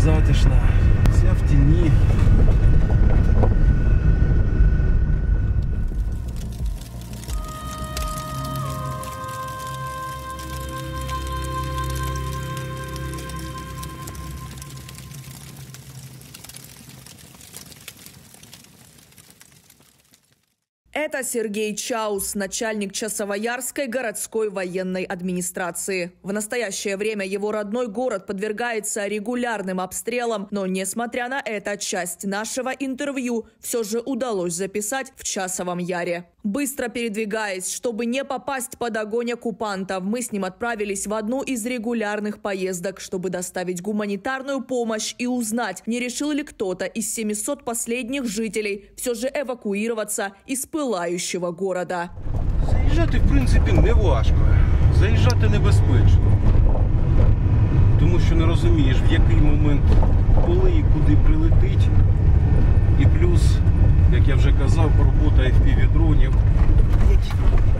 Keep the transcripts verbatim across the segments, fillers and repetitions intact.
затишна, вся в тіні. Это Сергей Чаус, начальник Часовоярской городской военной администрации. В настоящее время его родной город подвергается регулярным обстрелам, но, несмотря на это, часть нашего интервью все же удалось записать в Часовом Яре. Быстро передвигаясь, чтобы не попасть под огонь оккупантов, мы с ним отправились в одну из регулярных поездок, чтобы доставить гуманитарную помощь и узнать, не решил ли кто-то из семисот последних жителей все же эвакуироваться из пылающего города. Заїжджати, в принципі, не важко. Заїжджати небезпечно. Тому що не розумієш, в який момент, коли і куди прилетить. І плюс, як я вже казав, робота еф пі ві-дронів, які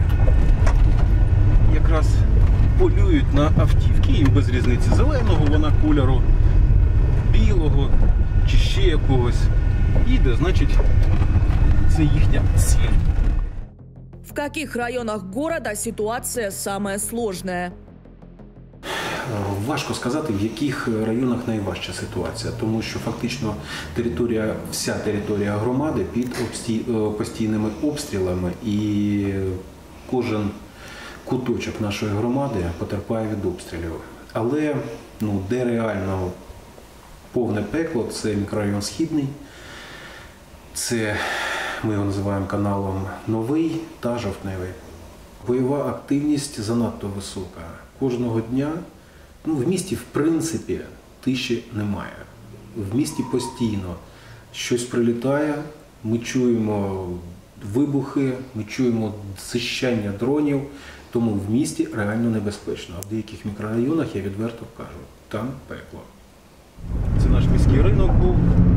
якраз полюють на автівки. Їм без різниці зеленого, вона кольору, білого чи ще якогось. Їде, значить, це їхня ціль. В каких районах города ситуация самая сложная? Важко сказати, в яких районах найважча ситуація, тому що фактично територія, вся територія громади під обсті... постійними обстрілами, і кожен куточок нашої громади потерпає від обстрілів. Але ну, де реально повне пекло, це мікрорайон Східний, це ми його називаємо каналом Новий та Жовтневий. Бойова активність занадто висока. Кожного дня, ну, в місті, в принципі, тиші немає. В місті постійно щось прилітає, ми чуємо вибухи, ми чуємо зищання дронів, тому в місті реально небезпечно. А в деяких мікрорайонах, я відверто кажу, там пекло. Це наш міський ринок був,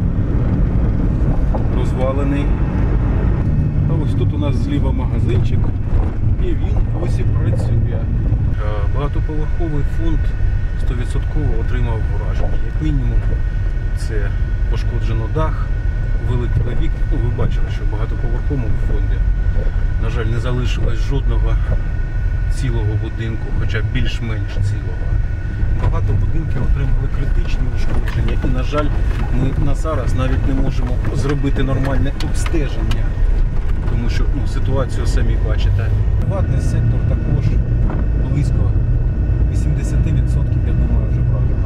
розвалений. А ось тут у нас зліва магазинчик, і він ось і працює. Багатоповерховий фонд сто відсотків отримав враження. Як мінімум, це пошкоджено дах, вилетіли вікна. Ну, ви бачили, що в багатоповерховому фонді, на жаль, не залишилось жодного цілого будинку, хоча більш-менш цілого. Багато будинків отримали критичні ушкодження і, на жаль, ми на зараз навіть не можемо зробити нормальне обстеження, тому що ну, ситуацію самі бачите. Приватний сектор також близько вісімдесят відсотків, я думаю, вже правильно.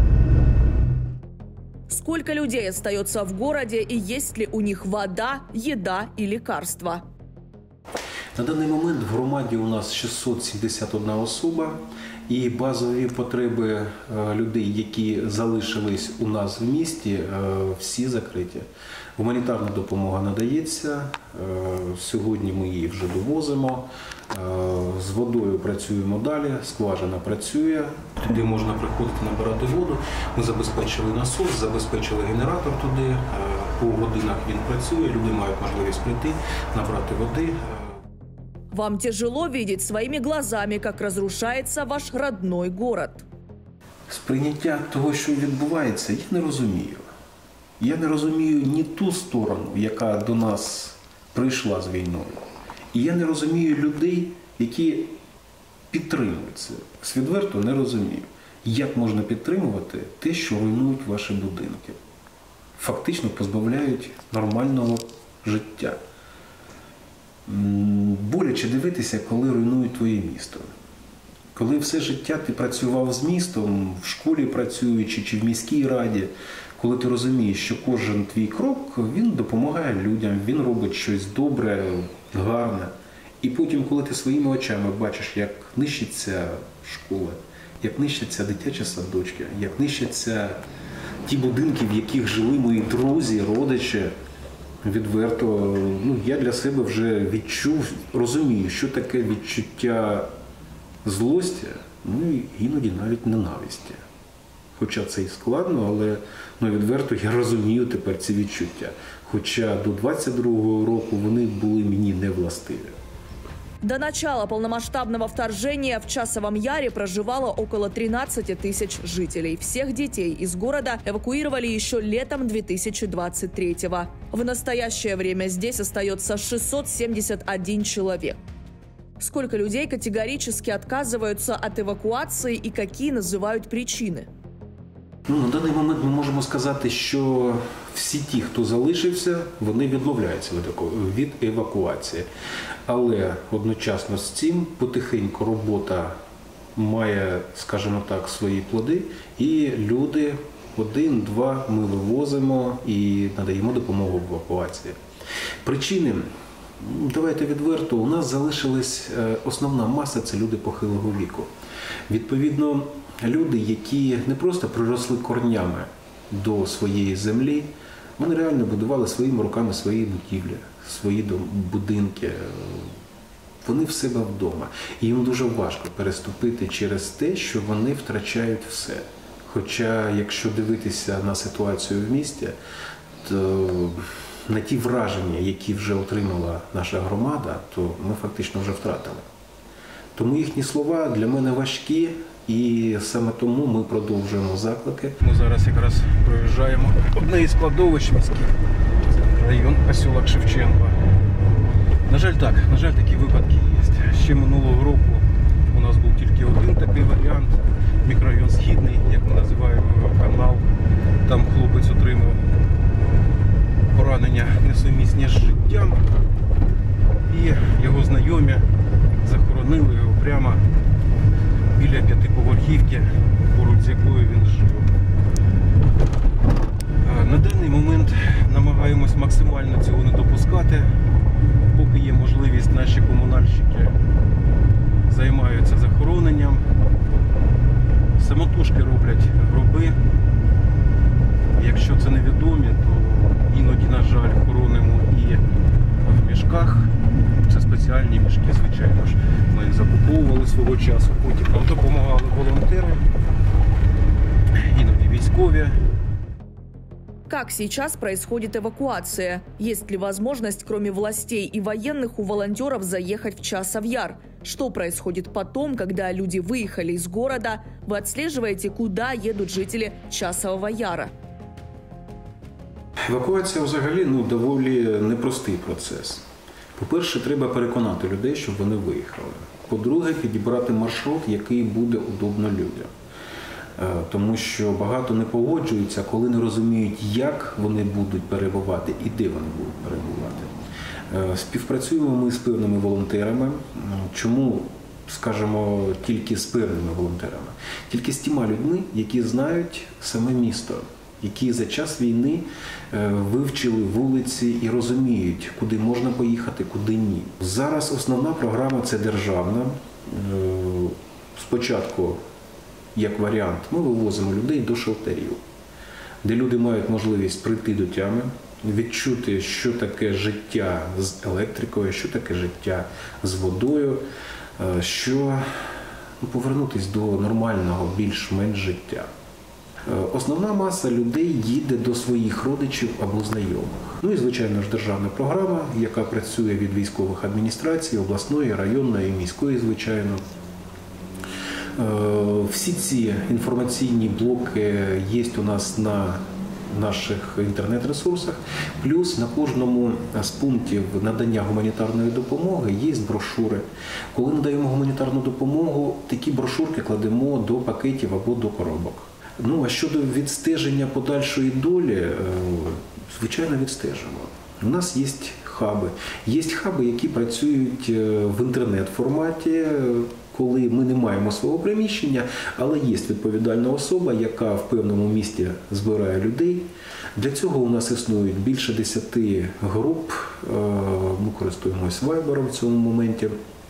Сколько людей остается в городе и есть ли у них вода, еда и лекарства? На даний момент в громаді у нас шістсот сімдесят одна особа, і базові потреби людей, які залишились у нас в місті, всі закриті. Гуманітарна допомога надається, сьогодні ми її вже довозимо, з водою працюємо далі, скважина працює, туди можна приходити набирати воду. Ми забезпечили насос, забезпечили генератор туди, по годинах він працює, люди мають можливість прийти, набрати води. Вам тяжело видеть своими глазами, как разрушается ваш родной город? Сприйняття того, що відбувається, я не розумію. Я не розумію ні ту сторону, яка до нас прийшла з війною. І я не розумію людей, які підтримують це. Відверто не розумію, як можна підтримувати те, що руйнують ваші будинки. Фактично позбавляють нормального життя. Боляче дивитися, коли руйнують твоє місто. Коли все життя ти працював з містом, в школі працюючи чи в міській раді, коли ти розумієш, що кожен твій крок, він допомагає людям, він робить щось добре, гарне. І потім, коли ти своїми очами бачиш, як нищаться школи, як нищаться дитячі садочки, як нищаться ті будинки, в яких жили мої друзі, родичі, відверто, ну, я для себе вже відчув, розумію, що таке відчуття злості, ну і іноді навіть ненависті. Хоча це і складно, але ну, відверто я розумію тепер ці відчуття. Хоча до двадцять другого року вони були мені не властиві. До начала полномасштабного вторжения в Часовом Яре проживало около тринадцати тысяч жителей. Всех детей из города эвакуировали еще летом две тысячи двадцать третьего. В настоящее время здесь остается шестьсот семьдесят один человек. Сколько людей категорически отказываются от эвакуации и какие называют причины? Ну, на даний момент ми можемо сказати, що всі ті, хто залишився, вони відмовляються від евакуації. Але одночасно з цим потихеньку робота має, скажімо так, свої плоди. І люди один-два ми вивозимо і надаємо допомогу в евакуації. Причини, давайте відверто, у нас залишилась основна маса – це люди похилого віку. Відповідно, люди, які не просто приросли корнями до своєї землі, вони реально будували своїми руками свої будівлі, свої будинки. Вони в себе вдома. І їм дуже важко переступити через те, що вони втрачають все. Хоча, якщо дивитися на ситуацію в місті, то на ті враження, які вже отримала наша громада, то ми фактично вже втратили. Тому їхні слова для мене важкі, і саме тому ми продовжуємо заклики. Ми зараз якраз проїжджаємо одне із кладовищ міських, район поселок Шевченко. На жаль, так, на жаль, такі випадки є. Ще минулого року у нас був тільки один такий варіант, мікрорайон Східний, як ми називаємо його, канал. Там хлопець отримав поранення несумісні з життям, і його знайомі захоронили його прямо біля п'ятиповерхівки, поруч з якою він жив. На даний момент намагаємось максимально цього не допускати. Поки є можливість, наші комунальщики займаються захороненням. Самотужки роблять гроби. Якщо це невідомі, то іноді, на жаль, хоронимо і в мішках. Це спеціальні мішки, звичайно ж. Ми їх закуповували свого часу, потім нам допомагали волонтери, іноді військові. Как сейчас происходит эвакуация? Есть ли возможность, кроме властей и военных, у волонтеров заехать в Часов Яр? Что происходит потом, когда люди выехали из города? Вы отслеживаете, куда едут жители Часового Яра? Евакуація взагалі ну, доволі непростий процес. По-перше, треба переконати людей, щоб вони виїхали. По-друге, підібрати маршрут, який буде удобно людям. Тому що багато не погоджуються, коли не розуміють, як вони будуть перебувати і де вони будуть перебувати. Співпрацюємо ми з певними волонтерами. Чому, скажімо, тільки з певними волонтерами? Тільки з тіма людьми, які знають саме місто, які за час війни вивчили вулиці і розуміють, куди можна поїхати, куди ні. Зараз основна програма – це державна. Спочатку, як варіант, ми вивозимо людей до шелтерів, де люди мають можливість прийти до тями, відчути, що таке життя з електрикою, що таке життя з водою, що ну, повернутися до нормального, більш-менш життя. Основна маса людей їде до своїх родичів або знайомих. Ну і, звичайно ж, державна програма, яка працює від військових адміністрацій, обласної, районної, міської, звичайно. Всі ці інформаційні блоки є у нас на наших інтернет-ресурсах. Плюс на кожному з пунктів надання гуманітарної допомоги є брошури. Коли надаємо гуманітарну допомогу, такі брошурки кладемо до пакетів або до коробок. Ну, а щодо відстеження подальшої долі, звичайно, відстежимо. У нас є хаби. Є хаби, які працюють в інтернет-форматі, коли ми не маємо свого приміщення, але є відповідальна особа, яка в певному місті збирає людей. Для цього у нас існують більше десяти груп, ми користуємося вайбером в цьому моменті.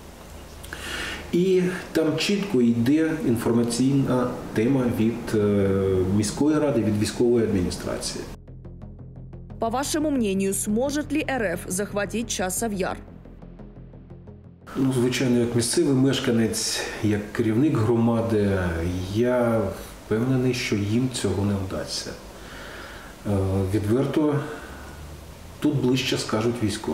І там чітко йде інформаційна тема від міської ради, від військової адміністрації. По вашему мнению, сможет ли РФ захватить Часов Яр? Ну, звичайно, як місцевий мешканець, як керівник громади, я впевнений, що їм цього не вдасться. Відверто, тут ближче скажуть військові.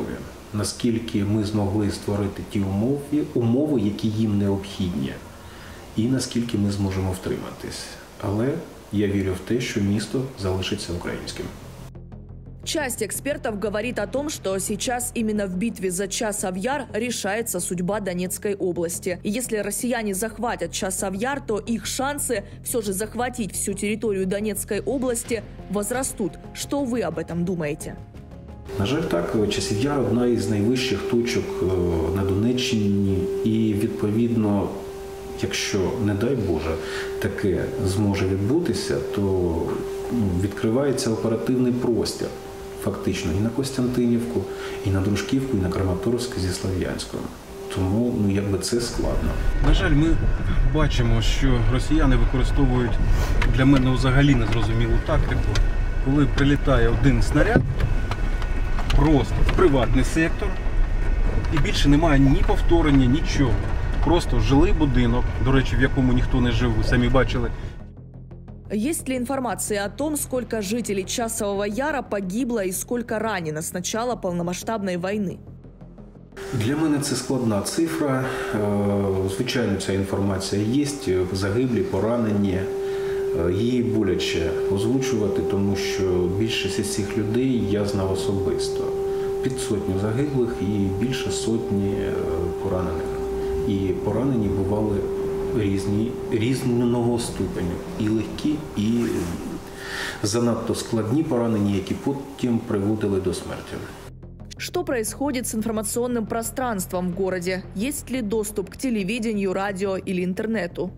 наскільки ми змогли створити ті умови, умови, які їм необхідні, і наскільки ми зможемо втриматись. Але я вірю в те, що місто залишиться українським. Часть экспертов говорит о том, что сейчас именно в битве за Часов-Яр решается судьба Донецкой области. И если россияне захватят Часов-Яр, то их шансы все же захватить всю территорию Донецкой области возрастут. Что вы об этом думаете? На жаль, так, Часів-Яр – одна із найвищих точок на Донеччині і, відповідно, якщо, не дай Боже, таке зможе відбутися, то відкривається оперативний простір. Фактично і на Костянтинівку, і на Дружківку, і на Краматорськ зі Слов'янськом. Тому, ну, якби це складно. На жаль, ми бачимо, що росіяни використовують для мене взагалі незрозумілу тактику, коли прилітає один снаряд просто в приватний сектор, і більше немає ні повторення, нічого. Просто жилий будинок, до речі, в якому ніхто не жив, ви самі бачили. Есть ли информация о том, сколько жителей Часового Яра погибло и сколько ранено с начала полномасштабной войны? Для мене це складна цифра. Звичайно, ця інформація є, загиблі, поранені. Її боляче озвучувати, тому що більшість із цих людей я знав особисто. Під сотню загиблих і більше сотні поранених. І поранені бували різні, різного ступеню. І легкі, і занадто складні поранені, які потім приводили до смерті. Что происходит с информационным пространством в городе? Есть ли доступ к телевидению, радио или интернету?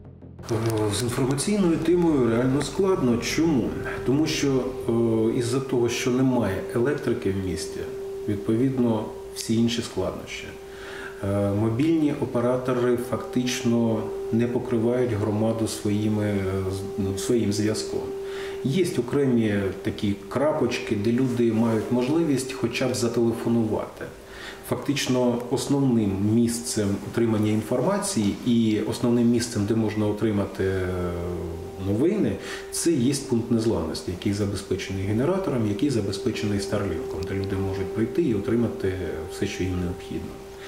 З інформаційною темою реально складно. Чому? Тому що е, із-за того, що немає електрики в місті, відповідно всі інші складнощі. Е, мобільні оператори фактично не покривають громаду своїми, ну, своїм зв'язком. Є окремі такі крапочки, де люди мають можливість хоча б зателефонувати. Фактично основним місцем отримання інформації і основним місцем, де можна отримати новини, це є пункт незламності, який забезпечений генератором, який забезпечений Старлінком, де люди можуть прийти і отримати все, що їм необхідно.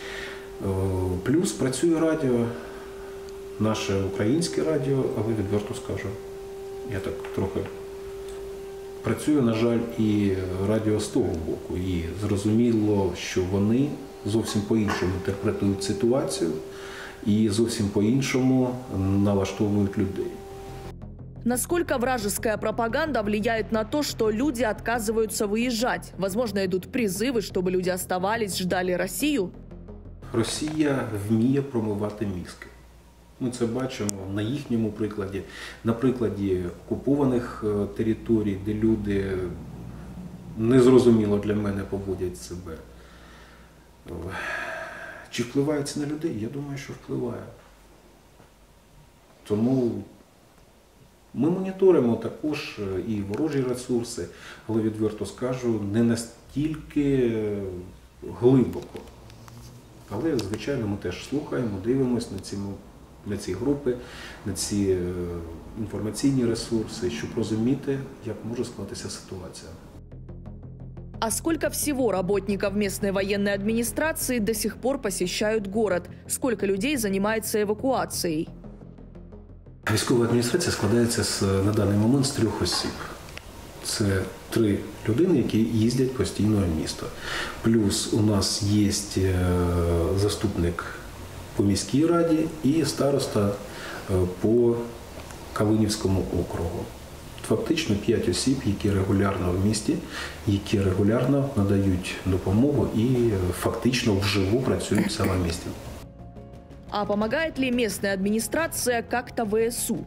Плюс працює радіо, наше українське радіо, але відверто скажу, я так трохи... Працює, на жаль, і радіо з того боку. І зрозуміло, що вони зовсім по-іншому інтерпретують ситуацію і зовсім по-іншому налаштовують людей. Насколько вражеская пропаганда влияет на то, что люди отказываются выезжать? Возможно, идут призывы, чтобы люди оставались, ждали Россию? Росія вміє промивати мізки. Ми це бачимо на їхньому прикладі, на прикладі окупованих територій, де люди незрозуміло для мене поводять себе. Чи впливає це на людей? Я думаю, що впливає. Тому ми моніторимо також і ворожі ресурси, але відверто скажу, не настільки глибоко. Але, звичайно, ми теж слухаємо, дивимося на ці на ці групи, на ці інформаційні ресурси, щоб розуміти, як може склатися ситуація. А сколько всего работников местной военной администрации до сих пор посещают город? Сколько людей занимается эвакуацией? Військова адміністрація складається з, на даний момент з трьох осіб. Це три людини, які їздять постійно в місто. Плюс у нас є заступник по міській раді і староста по Калинівському округу. Фактично п'ять осіб, які регулярно в місті, які регулярно надають допомогу і фактично вживу працюють саме в місті. А помогает ли местная администрация как-то ВСУ?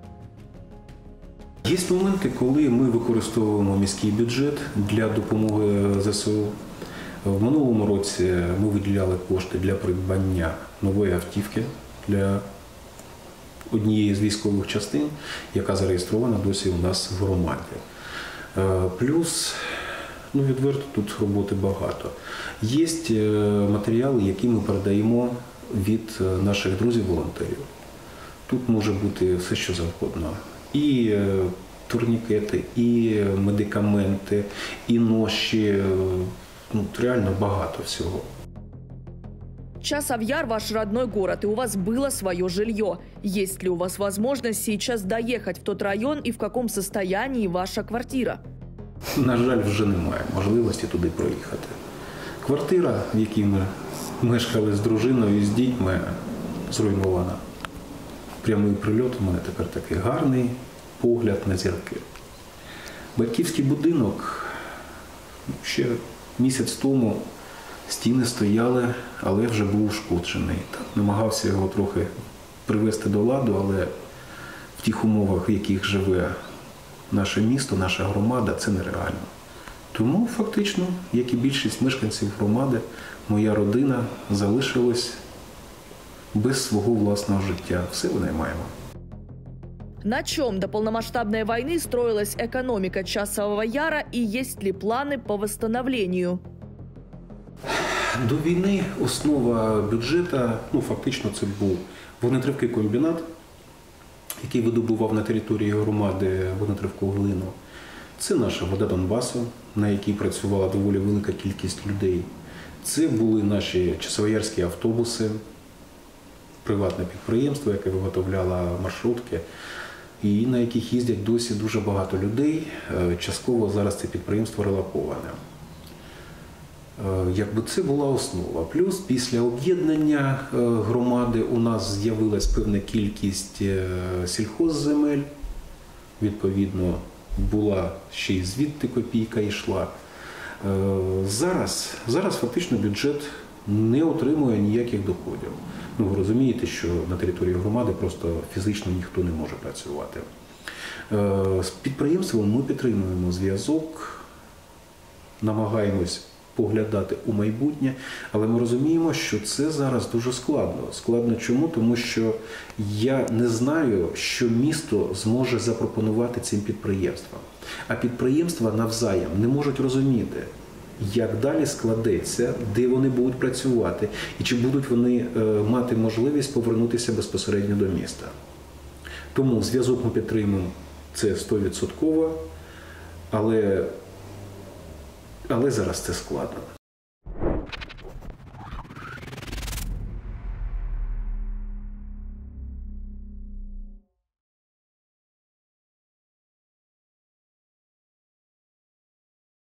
Є моменти, коли ми використовуємо міський бюджет для допомоги ЗСУ. В минулому році ми виділяли кошти для придбання нової автівки для однієї з військових частин, яка зареєстрована досі у нас в громаді. Плюс, ну відверто, тут роботи багато. Є матеріали, які ми передаємо від наших друзів-волонтерів. Тут може бути все, що завгодно. І турнікети, і медикаменти, і ноші, ну, реально багато всього. Часов-Яр – ваш родной город, и у вас было свое жилье. Есть ли у вас возможность сейчас доехать в тот район и в каком состоянии ваша квартира? На жаль, вже немає можливості туди проїхати. Квартира, в якій ми мешкали з дружиною і з дітьми, зруйнована. Прямий прильот у мене тепер такий гарний погляд на зірки. Батьківський будинок ще місяць тому стіни стояли, але вже був ушкоджений. Намагався його трохи привести до ладу, але в тих умовах, в яких живе наше місто, наша громада, це нереально. Тому фактично, як і більшість мешканців громади, моя родина залишилась без свого власного життя. Все винаймаємо. На чем до полномасштабной войны строилась экономика Часового Яра и есть ли планы по восстановлению? До війни основа бюджету, ну фактично це був вогнетривкий комбінат, який видобував на території громади вогнетривку глину. Це наша вода Донбасу, на якій працювала доволі велика кількість людей. Це були наші часовоярські автобуси, приватне підприємство, яке виготовляло маршрутки, і на яких їздять досі дуже багато людей. Частково зараз це підприємство релоковане. Якби це була основа. Плюс після об'єднання громади у нас з'явилась певна кількість сільхозземель. Відповідно, була ще й звідти копійка йшла. Зараз, зараз фактично бюджет не отримує ніяких доходів. Ну, ви розумієте, що на території громади просто фізично ніхто не може працювати. З підприємством ми підтримуємо зв'язок, намагаємось поглядати у майбутнє, але ми розуміємо, що це зараз дуже складно. Складно чому? Тому що я не знаю, що місто зможе запропонувати цим підприємствам. А підприємства навзаєм не можуть розуміти, як далі складеться, де вони будуть працювати і чи будуть вони мати можливість повернутися безпосередньо до міста. Тому зв'язок ми підтримуємо, це сто відсотків, але, але зараз це складно.